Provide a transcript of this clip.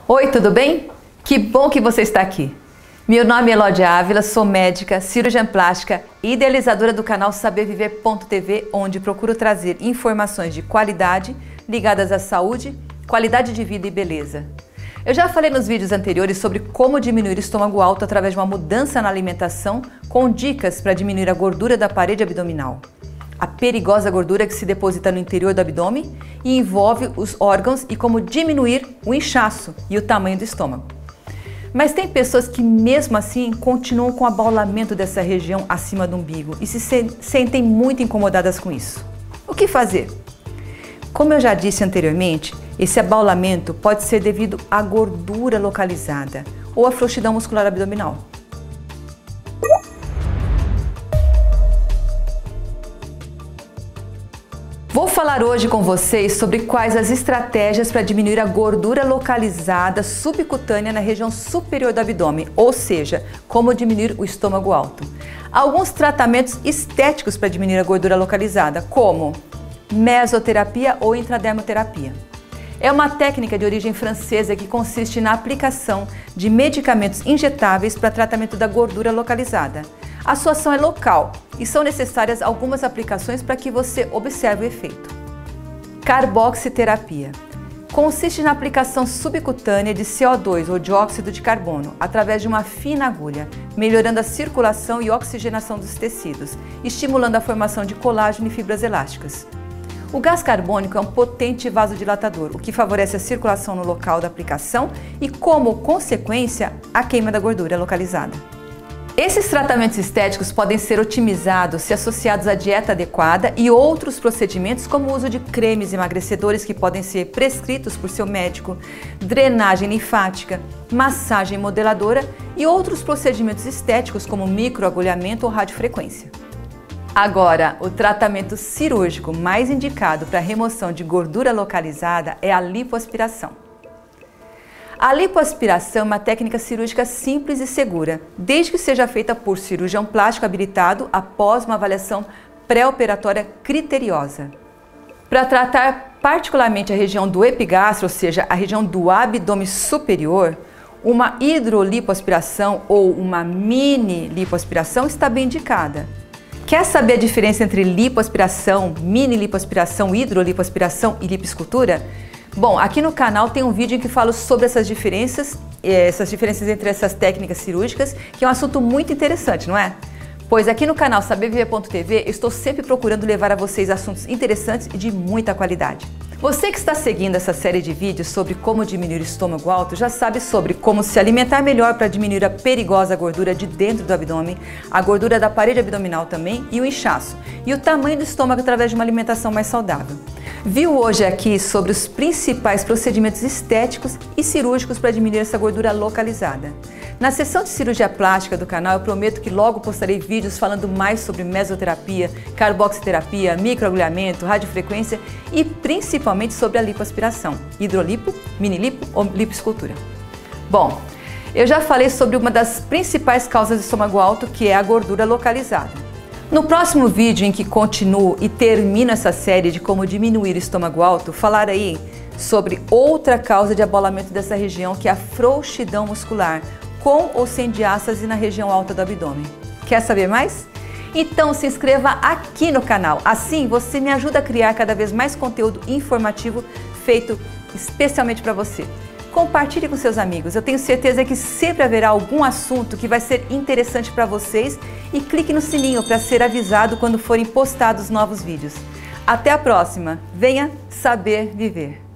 Oi, tudo bem? Que bom que você está aqui. Meu nome é Elódia Ávila, sou médica, cirurgiã plástica e idealizadora do canal SaberViver.tv, onde procuro trazer informações de qualidade ligadas à saúde, qualidade de vida e beleza. Eu já falei nos vídeos anteriores sobre como diminuir o estômago alto através de uma mudança na alimentação, com dicas para diminuir a gordura da parede abdominal. A perigosa gordura que se deposita no interior do abdômen e envolve os órgãos e como diminuir o inchaço e o tamanho do estômago. Mas tem pessoas que mesmo assim continuam com o abaulamento dessa região acima do umbigo e se sentem muito incomodadas com isso. O que fazer? Como eu já disse anteriormente, esse abaulamento pode ser devido à gordura localizada ou à frouxidão muscular abdominal. Vou falar hoje com vocês sobre quais as estratégias para diminuir a gordura localizada subcutânea na região superior do abdômen, ou seja, como diminuir o estômago alto. Alguns tratamentos estéticos para diminuir a gordura localizada, como mesoterapia ou intradermoterapia. É uma técnica de origem francesa que consiste na aplicação de medicamentos injetáveis para tratamento da gordura localizada. A sua ação é local e são necessárias algumas aplicações para que você observe o efeito. Carboxiterapia. Consiste na aplicação subcutânea de CO2 ou dióxido de carbono através de uma fina agulha, melhorando a circulação e oxigenação dos tecidos, estimulando a formação de colágeno e fibras elásticas. O gás carbônico é um potente vasodilatador, o que favorece a circulação no local da aplicação e, como consequência, a queima da gordura localizada. Esses tratamentos estéticos podem ser otimizados se associados à dieta adequada e outros procedimentos como o uso de cremes emagrecedores que podem ser prescritos por seu médico, drenagem linfática, massagem modeladora e outros procedimentos estéticos como microagulhamento ou radiofrequência. Agora, o tratamento cirúrgico mais indicado para a remoção de gordura localizada é a lipoaspiração. A lipoaspiração é uma técnica cirúrgica simples e segura, desde que seja feita por cirurgião plástico habilitado após uma avaliação pré-operatória criteriosa. Para tratar particularmente a região do epigastro, ou seja, a região do abdômen superior, uma hidrolipoaspiração ou uma mini lipoaspiração está bem indicada. Quer saber a diferença entre lipoaspiração, mini lipoaspiração, hidrolipoaspiração e lipoescultura? Bom, aqui no canal tem um vídeo em que falo sobre essas diferenças entre essas técnicas cirúrgicas, que é um assunto muito interessante, não é? Pois aqui no canal SaberViver.tv eu estou sempre procurando levar a vocês assuntos interessantes e de muita qualidade. Você que está seguindo essa série de vídeos sobre como diminuir o estômago alto já sabe sobre como se alimentar melhor para diminuir a perigosa gordura de dentro do abdômen, a gordura da parede abdominal também e o inchaço, e o tamanho do estômago através de uma alimentação mais saudável. Viu hoje aqui sobre os principais procedimentos estéticos e cirúrgicos para diminuir essa gordura localizada. Na seção de cirurgia plástica do canal eu prometo que logo postarei vídeos falando mais sobre mesoterapia, carboxiterapia, microagulhamento, radiofrequência e principalmente sobre a lipoaspiração, hidrolipo, minilipo ou lipoescultura. Bom, eu já falei sobre uma das principais causas de estômago alto, que é a gordura localizada. No próximo vídeo em que continuo e termino essa série de como diminuir o estômago alto, falarei sobre outra causa de abaulamento dessa região, que é a frouxidão muscular, com ou sem diástase na região alta do abdômen. Quer saber mais? Então se inscreva aqui no canal, assim você me ajuda a criar cada vez mais conteúdo informativo feito especialmente para você. Compartilhe com seus amigos, eu tenho certeza que sempre haverá algum assunto que vai ser interessante para vocês e clique no sininho para ser avisado quando forem postados novos vídeos. Até a próxima, venha saber viver!